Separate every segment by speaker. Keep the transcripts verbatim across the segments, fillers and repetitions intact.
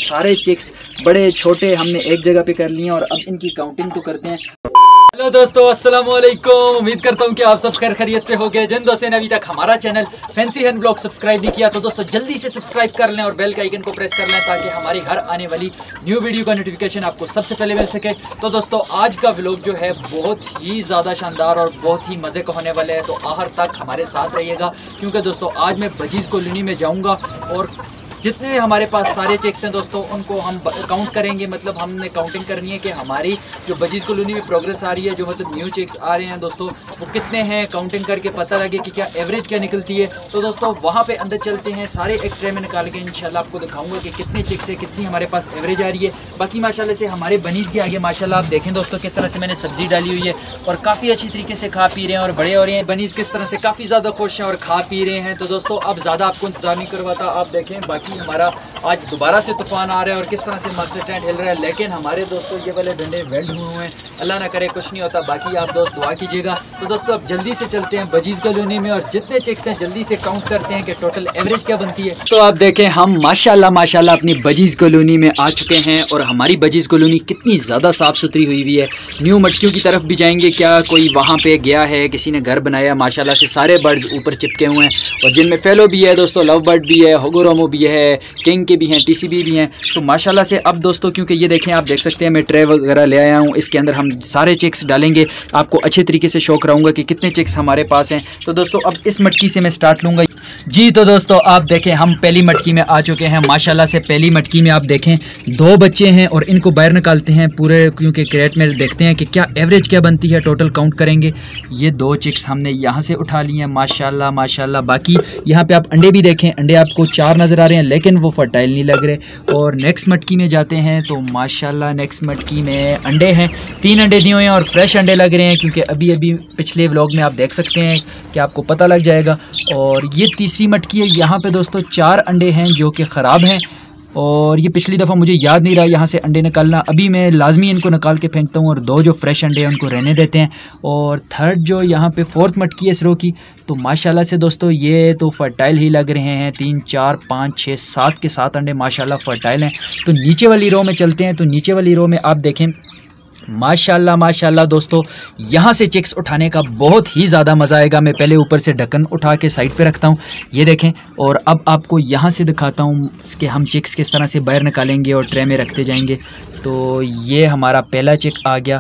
Speaker 1: सारे चिक्स बड़े छोटे हमने एक जगह पे कर लिए हैं और अब इनकी काउंटिंग तो करते हैं। हेलो दोस्तों, अस्सलाम वालेकुम। उम्मीद करता हूँ कि आप सब खैर खैरियत से हो गए। जिन दोस्तों ने अभी तक हमारा channel fancy hand blog subscribe नहीं किया तो दोस्तों जल्दी से सब्सक्राइब कर लें और बेल के आइकन को प्रेस कर लें ताकि हमारी हर आने वाली न्यू वीडियो का नोटिफिकेशन आपको सबसे पहले मिल सके। तो दोस्तों आज का व्लॉग जो है बहुत ही ज़्यादा शानदार और बहुत ही मज़े का होने वाले हैं, तो आखिर तक हमारे साथ रहिएगा क्योंकि दोस्तों आज मैं बजीज़ कॉलोनी में जाऊँगा और जितने हमारे पास सारे चेक्स हैं दोस्तों उनको हम काउंट करेंगे। मतलब हमने काउंटिंग करनी है कि हमारी जो बजीज़ कॉलोनी में प्रोग्रेस आ रही है, जो मतलब न्यू चेक्स आ रहे हैं दोस्तों वो कितने हैं, काउंटिंग करके पता लगे कि क्या एवरेज क्या निकलती है। तो दोस्तों वहाँ पे अंदर चलते हैं, सारे एक ट्रे में निकाल के इंशाल्लाह आपको दिखाऊंगा कि कितने चेक्स है, कितनी हमारे पास एवरेज आ रही है। बाकी माशाल्लाह से हमारे बनीज़ के आगे माशाल्लाह आप देखें दोस्तों किस तरह से मैंने सब्ज़ी डाली हुई है और काफ़ी अच्छी तरीके से खा पी रहे हैं और बड़े हो रहे हैं। बनीज़ किस तरह से काफ़ी ज़्यादा खुश हैं और खा पी रहे हैं। तो दोस्तों अब ज़्यादा आपको इंतजार नहीं करवाता, आप देखें। बाकी हमारा आज दोबारा से तूफान आ रहा है और किस तरह से मास्टर टेंट हिल रहा है, लेकिन हमारे दोस्तों ये वाले डंडे वेल्ड हुए हैं। अल्लाह ना करे कुछ नहीं होता। बाकी आप दोस्त दुआ कीजिएगा। तो दोस्तों अब जल्दी से चलते हैं बजीज़ कॉलोनी में और जितने चेक्स हैं जल्दी से काउंट करते हैं कि टोटल एवरेज क्या बनती है। तो आप देखें हम माशाल्लाह माशाल्लाह अपनी बजीज़ कॉलोनी में आ चुके हैं और हमारी बजीज़ कॉलोनी कितनी ज़्यादा साफ़ सुथरी हुई हुई है। न्यू मटकियों की तरफ भी जाएंगे, क्या कोई वहाँ पे गया है, किसी ने घर बनाया। माशाल्लाह से सारे बर्ड्स ऊपर चिपके हुए हैं और जिनमें फेलो भी है दोस्तों, लव बर्ड भी है, होगोरोमो भी है, किंग के भी हैं, टी सी बी भी हैं। तो माशाल्लाह से अब दोस्तों क्योंकि ये देखें आप देख सकते हैं मैं ट्रे वगैरह ले आया हूँ, इसके अंदर हम सारे चेक्स डालेंगे। आपको अच्छे तरीके से शो कराऊंगा कि कितने चेक्स हमारे पास हैं। तो दोस्तों अब इस मटकी से मैं स्टार्ट लूँगा जी। तो दोस्तों आप देखें हम पहली मटकी में आ चुके हैं। माशाल्लाह से पहली मटकी में आप देखें दो बच्चे हैं और इनको बाहर निकालते हैं पूरे, क्योंकि क्रेट में देखते हैं कि क्या एवरेज क्या बनती है, टोटल काउंट करेंगे। ये दो चिक्स हमने यहाँ से उठा लिए हैं माशाल्लाह माशाल्लाह। बाकी यहाँ पे आप अंडे भी देखें, अंडे आपको चार नज़र आ रहे हैं लेकिन वो फर्टाइल नहीं लग रहे। और नेक्स्ट मटकी में जाते हैं तो माशाल्लाह नेक्स्ट मटकी में अंडे हैं, तीन अंडे दिए हुए हैं और फ्रेश अंडे लग रहे हैं क्योंकि अभी अभी पिछले व्लॉग में आप देख सकते हैं कि आपको पता लग जाएगा। और ये तीसरी मटकी है, यहाँ पे दोस्तों चार अंडे हैं जो कि ख़राब हैं और ये पिछली दफ़ा मुझे याद नहीं रहा यहाँ से अंडे निकालना। अभी मैं लाजमी इनको निकाल के फेंकता हूँ और दो जो फ्रेश अंडे हैं उनको रहने देते हैं। और थर्ड जो यहाँ पे फोर्थ मटकी है सरो की, तो माशाल्लाह से दोस्तों ये तो फर्टाइल ही लग रहे हैं। तीन चार पाँच छः सात के सात अंडे माशाल्लाह फर्टाइल हैं। तो नीचे वाली रो में चलते हैं। तो नीचे वाली रो में आप देखें माशाल्लाह माशाल्लाह दोस्तों यहाँ से चिक्स उठाने का बहुत ही ज़्यादा मज़ा आएगा। मैं पहले ऊपर से ढक्कन उठा के साइड पे रखता हूँ, ये देखें। और अब आपको यहाँ से दिखाता हूँ कि हम चिक्स किस तरह से बाहर निकालेंगे और ट्रे में रखते जाएंगे। तो ये हमारा पहला चिक आ गया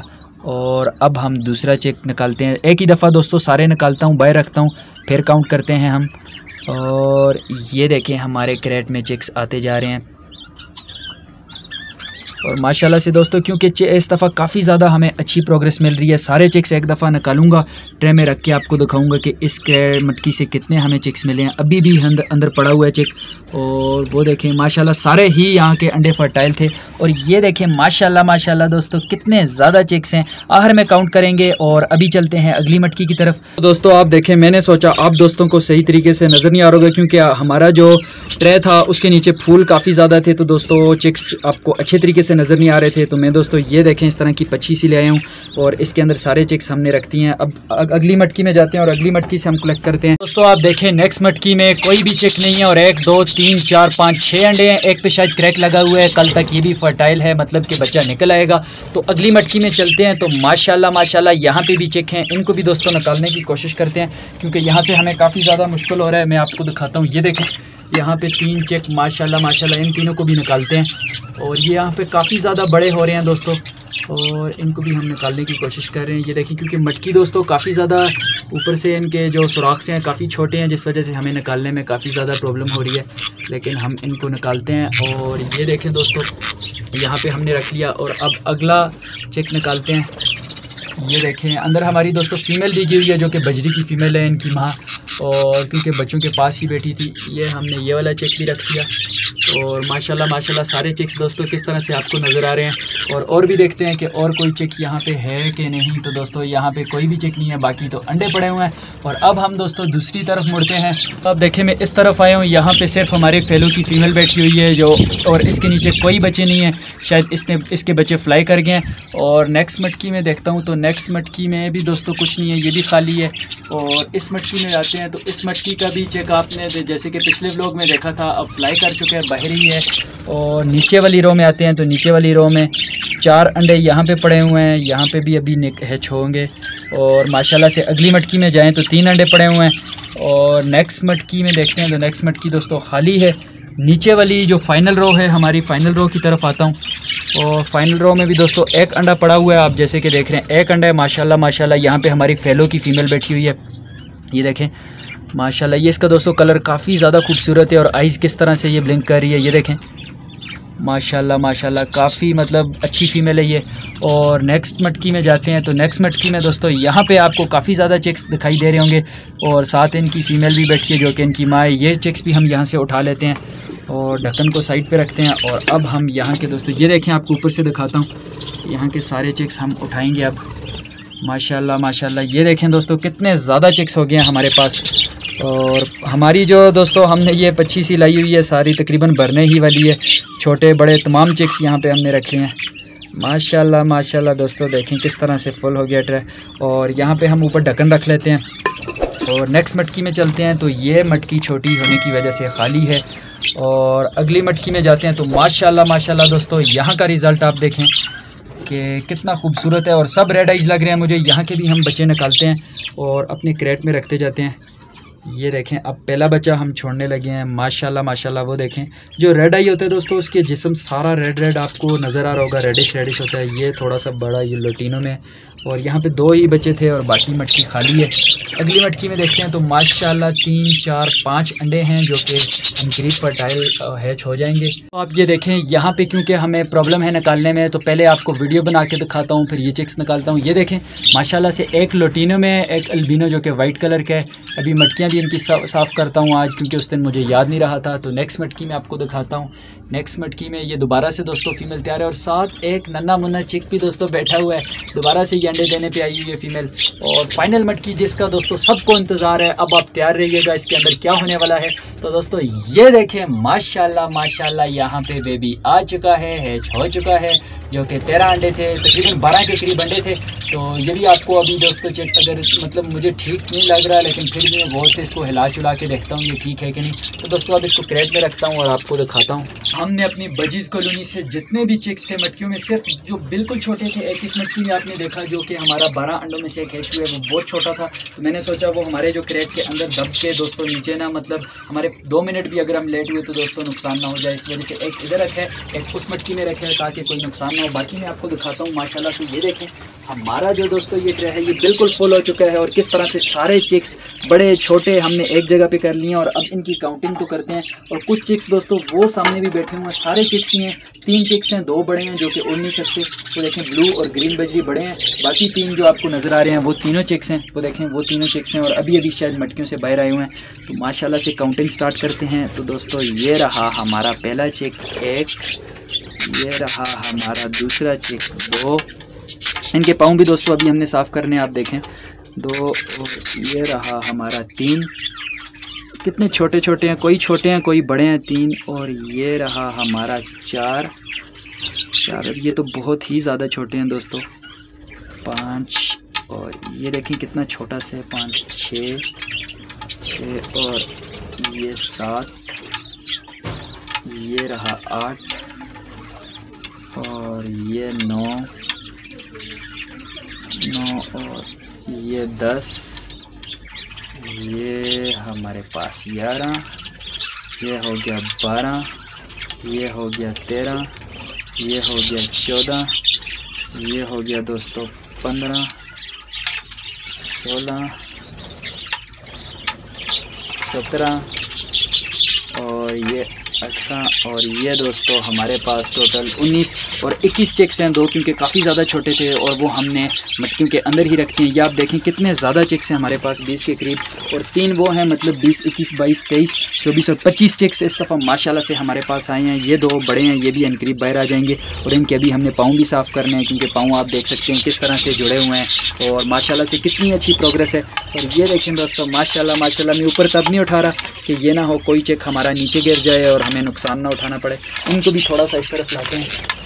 Speaker 1: और अब हम दूसरा चिक निकालते हैं। एक ही दफ़ा दोस्तों सारे निकालता हूँ, बाहर रखता हूँ, फिर काउंट करते हैं हम। और ये देखें हमारे क्रेट में चिक्स आते जा रहे हैं और माशाल्लाह से दोस्तों क्योंकि इस दफ़ा काफ़ी ज़्यादा हमें अच्छी प्रोग्रेस मिल रही है। सारे चिक्स एक दफ़ा निकालूंगा, ट्रे में रख के आपको दिखाऊंगा कि इस मटकी से कितने हमें चिक्स मिले हैं। अभी भी अंदर अंदर पड़ा हुआ है चिक और वो देखें माशाल्लाह सारे ही यहाँ के अंडे फर्टाइल थे। और ये देखें माशाल्लाह माशाल्लाह दोस्तों कितने ज़्यादा चिक्स हैं, आखिर में काउंट करेंगे। और अभी चलते हैं अगली मटकी की तरफ। तो दोस्तों आप देखें, मैंने सोचा आप दोस्तों को सही तरीके से नज़र नहीं आ रहा होगा क्योंकि हमारा जो ट्रे था उसके नीचे फूल काफ़ी ज़्यादा थे, तो दोस्तों चिक्स आपको अच्छे तरीके से नज़र नहीं आ रहे थे। तो मैं दोस्तों ये देखें इस तरह की पच्ची सी ले आया हूँ और इसके अंदर सारे चिक्स हमने रखती हैं। अब अगली मटकी में जाते हैं और अगली मटकी से हम कलेक्ट करते हैं। दोस्तों आप देखें नेक्स्ट मटकी में कोई भी चिक नहीं है और एक दो तीन चार पाँच छः अंडे हैं। एक पे शायद क्रैक लगा हुआ है, कल तक ये भी फर्टाइल है, मतलब कि बच्चा निकल आएगा। तो अगली मटकी में चलते हैं। तो माशाल्लाह माशाल्लाह यहाँ पे भी चिक हैं, इनको भी दोस्तों निकालने की कोशिश करते हैं क्योंकि यहाँ से हमें काफ़ी ज़्यादा मुश्किल हो रहा है। मैं आपको दिखाता हूँ, ये देखें यहाँ पे तीन चेक माशाल्लाह माशाल्लाह, इन तीनों को भी निकालते हैं। और ये यहाँ पे काफ़ी ज़्यादा बड़े हो रहे हैं दोस्तों और इनको भी हम निकालने की कोशिश कर रहे हैं। ये देखिए क्योंकि मटकी दोस्तों काफ़ी ज़्यादा ऊपर से इनके जो सुराख से हैं काफ़ी छोटे हैं, जिस वजह से हमें निकालने में काफ़ी ज़्यादा प्रॉब्लम हो रही है, लेकिन हम इनको निकालते हैं। और ये देखें दोस्तों यहाँ पे हमने रख लिया और अब अगला चेक निकालते हैं। ये देखें अंदर हमारी दोस्तों फ़ीमेल दी गई हुई है जो कि बजरी की फ़ीमेल है, इनकी माँ, और क्योंकि बच्चों के पास ही बैठी थी। ये हमने ये वाला चेक भी रख दिया और माशाल्लाह माशाल्लाह सारे चिक्स दोस्तों किस तरह से आपको नज़र आ रहे हैं। और और भी देखते हैं कि और कोई चिक यहाँ पे है कि नहीं। तो दोस्तों यहाँ पे कोई भी चिक नहीं है, बाकी तो अंडे पड़े हुए हैं। और अब हम दोस्तों दूसरी तरफ मुड़ते हैं। तो अब देखें मैं इस तरफ आया हूँ, यहाँ पे सिर्फ हमारे फेलो की फ़ीमेल बैठी हुई है जो, और इसके नीचे कोई बच्चे नहीं हैं, शायद इसने इसके बच्चे फ्लाई कर गए हैं। और नेक्स्ट मटकी में देखता हूँ तो नेक्स्ट मटकी में भी दोस्तों कुछ नहीं है, ये भी खाली है। और इस मटकी में आते हैं तो इस मटकी का भी चेक आपने जैसे कि पिछले व्लॉग में देखा था, अब फ्लाई कर चुके हैं, बाहर बाहर ही है। और नीचे वाली रो में आते हैं तो नीचे वाली रो में चार अंडे यहाँ पे पड़े हुए हैं, यहाँ पे भी अभी हैच होंगे। और माशाल्लाह से अगली मटकी में जाएं तो तीन अंडे पड़े हुए हैं। और नेक्स्ट मटकी में देखते हैं तो नेक्स्ट मटकी दोस्तों खाली है। नीचे वाली जो फाइनल रो है हमारी, फाइनल रो की तरफ आता हूँ। और फाइनल रो में भी दोस्तों एक अंडा पड़ा हुआ है, आप जैसे कि देख रहे हैं एक अंडा है माशाल्लाह माशाल्लाह। यहाँ पे हमारी फेलो की फ़ीमेल बैठी हुई है, ये देखें माशाल्लाह। ये इसका दोस्तों कलर काफ़ी ज़्यादा खूबसूरत है और आइज़ किस तरह से ये ब्लिंक कर रही है, ये देखें माशाल्लाह माशाल्लाह। काफ़ी मतलब अच्छी फ़ीमेल है ये। और नेक्स्ट मटकी में जाते हैं तो नेक्स्ट मटकी में दोस्तों यहाँ पे आपको काफ़ी ज़्यादा चिक्स दिखाई दे रहे होंगे और साथ इनकी फ़ीमेल भी बैठी है जो कि इनकी माँ है। ये चिक्स भी हम यहाँ से उठा लेते हैं और ढक्कन को साइड पे रखते हैं। और अब हम यहाँ के दोस्तों ये देखें, आपको ऊपर से दिखाता हूँ, यहाँ के सारे चिक्स हम उठाएंगे अब माशाल्लाह माशाल्लाह। ये देखें दोस्तों कितने ज़्यादा चिक्स हो गए हैं हमारे पास। और हमारी जो दोस्तों हमने ये पच्चीस ही लाई हुई है, सारी तकरीबन भरने ही वाली है। छोटे बड़े तमाम चिक्स यहाँ पे हमने रखे हैं माशाल्लाह माशाल्लाह। दोस्तों देखें किस तरह से फुल हो गया ट्रे। और यहाँ पे हम ऊपर ढक्कन रख लेते हैं और नेक्स्ट मटकी में चलते हैं तो ये मटकी छोटी होने की वजह से खाली है। और अगली मटकी में जाते हैं तो माशाल्लाह माशाल्लाह दोस्तों यहाँ का रिज़ल्ट आप देखें कि कितना खूबसूरत है और सब रेड आइज़ लग रहे हैं मुझे। यहाँ के भी हम बच्चे निकालते हैं और अपने क्रेट में रखते जाते हैं। ये देखें अब पहला बच्चा हम छोड़ने लगे हैं माशाल्लाह माशाल्लाह। वो देखें जो रेड आई होता है दोस्तों उसके जिस्म सारा रेड रेड आपको नज़र आ रहा होगा, रेडिश रेडिश होता है। ये थोड़ा सा बड़ा ये लोटिनो में। और यहाँ पे दो ही बच्चे थे और बाकी मटकी खाली है। अगली मटकी में देखते हैं तो माशाल्लाह तीन चार पाँच अंडे हैं जो कि करीब फर्टाइल हैच हो जाएंगे। तो आप ये देखें यहाँ पे क्योंकि हमें प्रॉब्लम है निकालने में तो पहले आपको वीडियो बना के दिखाता हूँ, फिर ये चिक्स निकालता हूँ। ये देखें माशाल्लाह से एक लोटिनो में एक अल्बिनो जो कि वाइट कलर का है। अभी मटकियाँ भी इनकी साफ़ करता हूँ आज क्योंकि उस दिन मुझे याद नहीं रहा था। तो नेक्स्ट मटकी में आपको दिखाता हूँ। नेक्स्ट मटकी में ये दोबारा से दोस्तों फीमेल तैयार है और साथ एक नन्ना मुन्ना चिक भी दोस्तों बैठा हुआ है, दोबारा से ये अंडे देने पे आई हुई है फीमेल। और फाइनल मटकी जिसका दोस्तों सबको इंतज़ार है, अब आप तैयार रहिएगा इसके अंदर क्या होने वाला है। तो दोस्तों ये देखें माशाल्लाह माशाल्लाह यहाँ पे बेबी आ चुका है, हैच हो चुका है जो कि तेरह अंडे थे, तकरीबन बारह के करीब अंडे थे। तो ये भी आपको अभी दोस्तों चेक अगर मतलब मुझे ठीक नहीं लग रहा लेकिन फिर भी मैं गौर से इसको हिला चुला के देखता हूँ ये ठीक है कि नहीं। तो दोस्तों अब इसको क्रेट में रखता हूँ और आपको दिखाता हूँ। हमने अपनी बजीज़ कॉलोनी से जितने भी चिक्स थे मटकियों में, सिर्फ जो बिल्कुल छोटे थे, एक इस मटकी में आपने देखा जो कि हमारा बारह अंडों में से एक हैच हुआ है, वो बहुत छोटा था। तो मैंने सोचा वो हमारे जो क्रेट के अंदर दब के दोस्तों नीचे ना मतलब हमारे दो मिनट भी अगर हम लेट हुए तो दोस्तों नुकसान ना हो जाए, इस वजह से एक इधर रखे एक उस मटकी में रखे ताकि कोई नुकसान ना हो। बाकी मैं आपको दिखाता हूँ माशाल्लाह से। ये देखें हमारा जो दोस्तों ये ट्रे है ये बिल्कुल फुल हो चुका है और किस तरह से सारे चिक्स बड़े छोटे हमने एक जगह पे कर लिए हैं। और अब इनकी काउंटिंग तो करते हैं। और कुछ चिक्स दोस्तों वो सामने भी बैठे हुए हैं, सारे चिक्स ही हैं, तीन चिक्स हैं, दो बड़े हैं जो कि उड़ नहीं सकते। तो देखें ब्लू और ग्रीन बजरी बड़े हैं, बाकी तीन जो आपको नज़र आ रहे हैं वो तीनों चिक्स हैं। वो देखें वो तीनों चिक्स हैं और अभी अभी शायद मटकियों से बाहर आए हुए हैं। तो माशाल्लाह से काउंटिंग स्टार्ट करते हैं। तो दोस्तों ये रहा हमारा पहला चिक एक, ये रहा हमारा दूसरा चिक दो, इनके पाँव भी दोस्तों अभी हमने साफ़ करने हैं, आप देखें दो। और ये रहा हमारा तीन, कितने छोटे छोटे हैं, कोई छोटे हैं कोई बड़े हैं, तीन। और ये रहा हमारा चार चार और ये तो बहुत ही ज़्यादा छोटे हैं दोस्तों, पाँच। और ये देखें कितना छोटा सा है, पाँच छः छः और ये सात, ये रहा आठ और ये नौ नौ और ये दस, ये हमारे पास ग्यारह, ये हो गया बारह, ये हो गया तेरह, ये हो गया चौदह, ये हो गया दोस्तों पंद्रह, सोलह, सत्रह और ये अठारह और ये दोस्तों हमारे पास टोटल उन्नीस और इक्कीस चिक्स हैं। दो क्योंकि काफ़ी ज़्यादा छोटे थे और वो हमने मटकियों के अंदर ही रखते हैं। ये आप देखें कितने ज़्यादा चिक्स हैं हमारे पास, बीस के करीब, और तीन वो हैं मतलब बीस, इक्कीस, बाईस, तेईस, चौबीस और पच्चीस चिक्स इस दफ़ा माशाल्लाह से हमारे पास आए हैं। ये दो बड़े हैं, ये भी अनकरीब बाहर आ जाएंगे और इनके अभी हमने पाँव भी साफ़ करने हैं क्योंकि पाँव आप देख सकते हैं किस तरह से जुड़े हुए हैं और माशाल्लाह से कितनी अच्छी प्रोग्रेस है। और ये देखें दोस्तों माशाल्लाह माशाल्लाह, मैं ऊपर तब नहीं उठा रहा कि ये ना हो कोई चिक हमारा नीचे गिर जाए और हमें नुकसान ना उठाना पड़े। इनको भी थोड़ा सा इस तरफ लाते हैं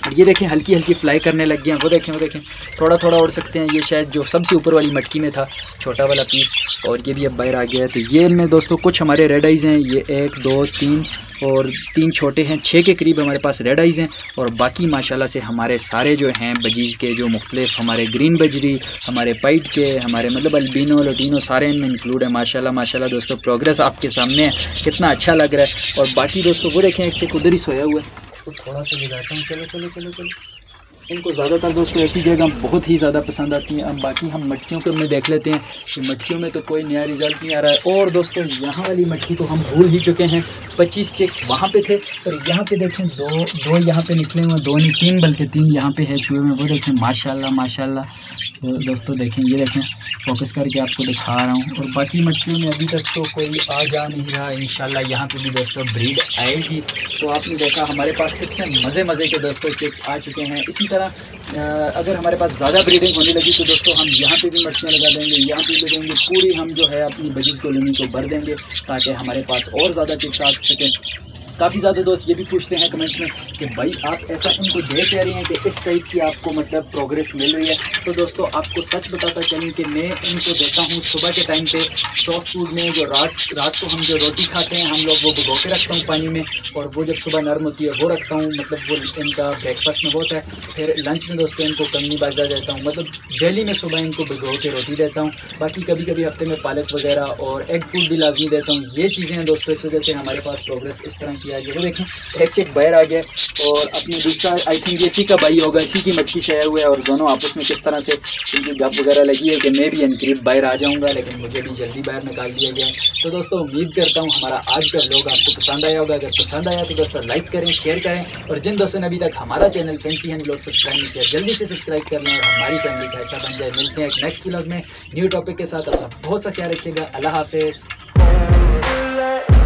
Speaker 1: ये देखें हल्की हल्की फ्लाई करने लग गए हैं। वो देखें वो देखें थोड़ा थोड़ा उड़ सकते हैं। ये शायद जो सबसे ऊपर वाली मटकी में था छोटा वाला पीस, और ये भी अब बाहर आ गया है। तो ये इनमें दोस्तों कुछ हमारे रेड आइज़ हैं, ये एक दो तीन और तीन छोटे हैं, छः के करीब हमारे पास रेड आइज़ हैं। और बाकी माशाल्लाह से हमारे सारे जो हैं बजीज़ के जो मुख्तलिफ हमारे ग्रीन बजरी, हमारे पाइट के, हमारे मतलब अल्बिनो लटीनो सारे इनमें इंक्लूड है। माशाल्लाह माशाल्लाह दोस्तों प्रोग्रेस आपके सामने है, कितना अच्छा लग रहा है। और बाकी दोस्तों वो देखें एक चिक उधर ही सोया हुआ है, इसको थोड़ा सा गिराता हूँ। चलो चलो चलो चलो इनको ज़्यादातर दोस्तों ऐसी जगह बहुत ही ज़्यादा पसंद आती हैं। अब बाकी हम मटकियों को में देख लेते हैं कि मटकियों में तो कोई नया रिज़ल्ट नहीं आ रहा है। और दोस्तों यहाँ वाली मटकी तो हम भूल ही चुके हैं, पच्चीस चिक्स वहाँ पे थे और यहाँ पे देखें दो दो यहाँ पे निकले हुए, दो नहीं तीन बल्कि तीन यहाँ पे है छुए में। वो देखें माशाल्लाह माशाल्लाह तो दोस्तों देखें, ये देखें फोकस करके आपको दिखा रहा हूँ। और बाकी मटकियों में अभी तक तो कोई आ जा नहीं रहा, इंशाल्लाह यहाँ पे भी दोस्तों ब्रीड आएगी। तो आपने देखा हमारे पास कितने मज़े मज़े के दोस्तों चिक्स आ चुके हैं। इसी तरह अगर हमारे पास ज़्यादा ब्रीडिंग होने लगी तो दोस्तों हम यहाँ पे भी मटकियाँ लगा देंगे, यहाँ पे भी देंगे, पूरी हम जो है अपनी बजीज़ कॉलोनी को भर देंगे ताकि हमारे पास और ज़्यादा चिक्स आ सकें। काफ़ी ज़्यादा दोस्त ये भी पूछते हैं कमेंट्स में कि भाई आप ऐसा इनको दे कह रहे हैं कि इस टाइप की आपको मतलब प्रोग्रेस मिल रही है। तो दोस्तों आपको सच बताता चलूँ कि मैं इनको देता हूँ सुबह के टाइम पे सॉफ्ट फूड में, जो रात रात को हम जो रोटी खाते हैं हम लोग वो भिगो के रखता हूँ पानी में, और वो जब सुबह नरम होती है वो रखता हूँ, मतलब वो इनका ब्रेकफास्ट में होता है। फिर लंच में दोस्तों इनको कंगनी बाजरा देता हूँ, मतलब डेली में सुबह इनको भिगो के रोटी देता हूँ। बाकी कभी कभी हफ्ते में पालक वगैरह और एग फूड भी लाजमी देता हूँ। ये चीज़ें हैं दोस्तों, इस वजह से हमारे पास प्रोग्रेस इस तरह की आ गई। वो देखें एक चेक बाहर आ गया और अपनी दूसरा आई थिंक इसी का भाई होगा, इसी की मच्छी से आया हुआ है। और दोनों आपस में किस तरह से इनकी गप वगैरह लगी है कि मैं भी इनकरीब बाहर आ जाऊंगा, लेकिन मुझे भी जल्दी बाहर निकाल दिया गया है। तो दोस्तों उम्मीद करता हूँ हमारा आज का व्लॉग आपको पसंद आया होगा। अगर पसंद आया तो दोस्तों लाइक करें, शेयर करें, और जिन दोस्तों ने अभी तक हमारा channel fancy hand vlog subscribe नहीं किया जल्दी से सब्सक्राइब कर लें और हमारी फैमिली का हिस्सा बन जाए। मिलते हैं एक नेक्स्ट व्लॉग में न्यू टॉपिक के साथ। अपना बहुत सा ख्याल रखिएगा। अल्लाह हाफिज़।